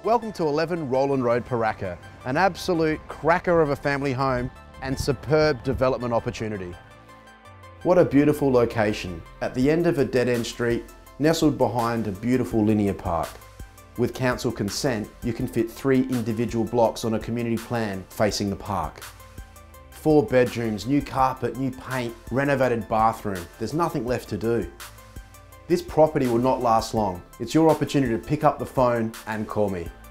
Welcome to 11 Rowland Road, Pooraka, an absolute cracker of a family home and superb development opportunity. What a beautiful location, at the end of a dead-end street, nestled behind a beautiful linear park. With council consent, you can fit 3 individual blocks on a community plan facing the park. 4 bedrooms, new carpet, new paint, renovated bathroom. There's nothing left to do. This property will not last long. It's your opportunity to pick up the phone and call me.